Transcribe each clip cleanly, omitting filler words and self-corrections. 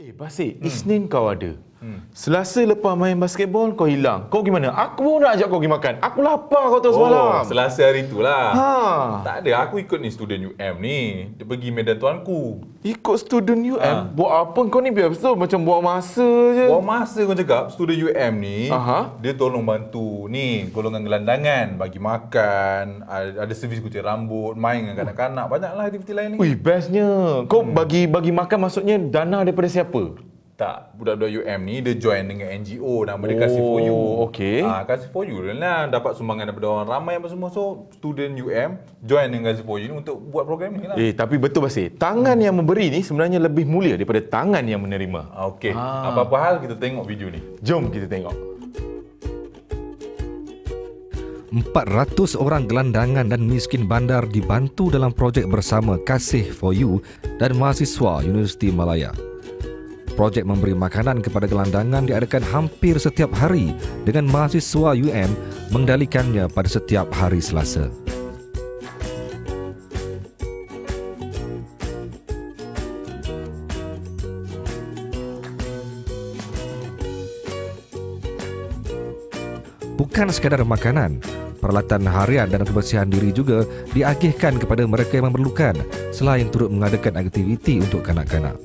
Basik, Isnin kau ada. Selasa lepas main basketball kau hilang. Kau gimana? Aku pun nak ajak kau pergi makan. Aku lapar kau tahu semalam. Selasa hari tu lah. Ha. Tak ada, aku ikut ni student UM ni. Dia pergi Medan Tuanku. Ikut student UM? Buat apa kau ni biar betul macam buang masa je. Buang masa kau cakap, student UM ni, dia tolong bantu ni golongan gelandangan, bagi makan, ada servis kucing rambut, main dengan kanak-kanak, banyaklah aktiviti lain ni. Wih, bestnya. Kau bagi makan maksudnya dana daripada siapa? Tak, budak-budak UM ni dia join dengan NGO nama dia Kasih For You. Okey. Kasih For You lah, dapat sumbangan daripada orang ramai apa semua. So, student UM join dengan Kasih For You ni untuk buat program ni lah. Tapi betul Basir, tangan yang memberi ni sebenarnya lebih mulia daripada tangan yang menerima. Okey, apa-apa hal kita tengok video ni. Jom kita tengok. 400 orang gelandangan dan miskin bandar dibantu dalam projek bersama Kasih For You dan mahasiswa Universiti Malaya. Projek memberi makanan kepada gelandangan diadakan hampir setiap hari dengan mahasiswa UM mengendalikannya pada setiap hari Selasa. Bukan sekadar makanan, peralatan harian dan kebersihan diri juga diagihkan kepada mereka yang memerlukan selain turut mengadakan aktiviti untuk kanak-kanak.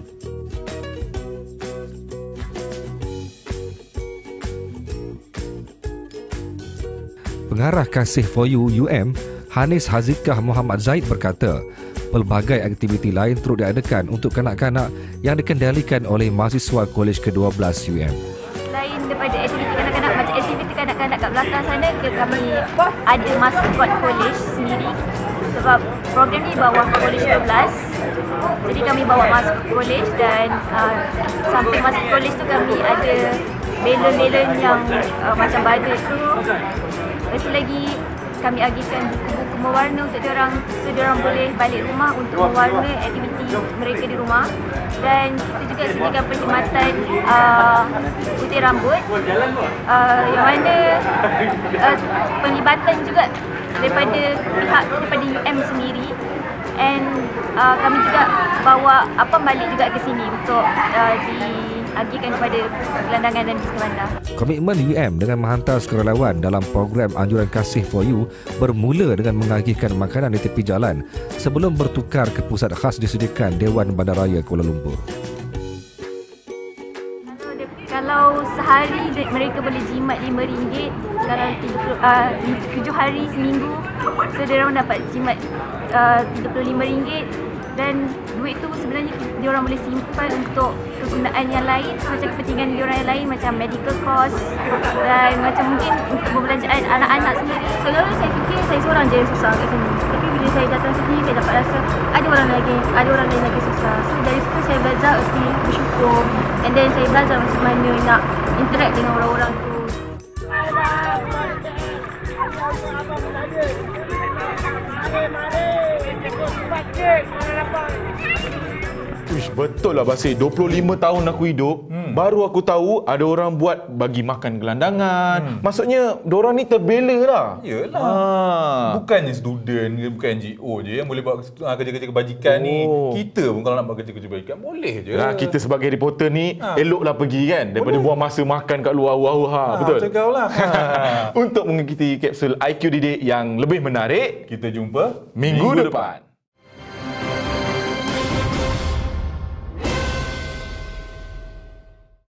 Pengarah Kasih For You UM, Hanis Hazikah Muhammad Zaid berkata, pelbagai aktiviti lain turut diadakan untuk kanak-kanak yang dikendalikan oleh mahasiswa Kolej ke-12 UM. Selain daripada aktiviti kanak-kanak, macam aktiviti kanak-kanak kat belakang sana, kami ada maskot kolej sendiri sebab program ni bawah Kolej 12. Jadi kami bawa maskot kolej dan samping maskot kolej tu kami ada balon-balon yang macam badut tu. Lepas tu lagi kami agihkan buku-buku mewarna untuk diorang, so diorang boleh balik rumah untuk mewarna aktiviti mereka di rumah. Dan kita juga sediakan perkhidmatan putih rambut yang mana penglibatan juga daripada UM sendiri. And kami juga bawa balik juga ke sini untuk diagihkan kepada gelandangan dan miskin bandar. Komitmen UM dengan menghantar sukarelawan dalam program anjuran Kasih For You bermula dengan mengagihkan makanan di tepi jalan sebelum bertukar ke pusat khas disediakan Dewan Bandaraya Kuala Lumpur. Kalau sehari mereka boleh jimat RM5, kalau 7 hari seminggu, so diorang dapat jimat RM35 dan duit tu sebenarnya diorang boleh simpan untuk kegunaan yang lain, macam kepentingan diorang yang lain macam medical cost dan macam mungkin untuk perbelanjaan anak-anak sendiri. Selalu saya fikir saya seorang je yang susah kat sini, tapi bila saya datang sini saya dapat rasa ada orang lain lagi susah. So dari situ saya belajar erti bersyukur, and then saya belajar macam mana nak interact dengan orang-orang tu. Uish, betul lah Basir, 25 tahun aku hidup, baru aku tahu ada orang buat bagi makan gelandangan. Maksudnya diorang ni terbela lah. Yelah. Bukannya student, bukan NGO je yang boleh buat kerja-kerja kebajikan ni. Kita pun kalau nak buat kerja-kerja kebajikan boleh je. Kita sebagai reporter ni eloklah pergi kan daripada buang masa makan kat luar. Betul. Cakap lah. Untuk mengikuti kapsul IQ Didik yang lebih menarik, Kita jumpa minggu depan.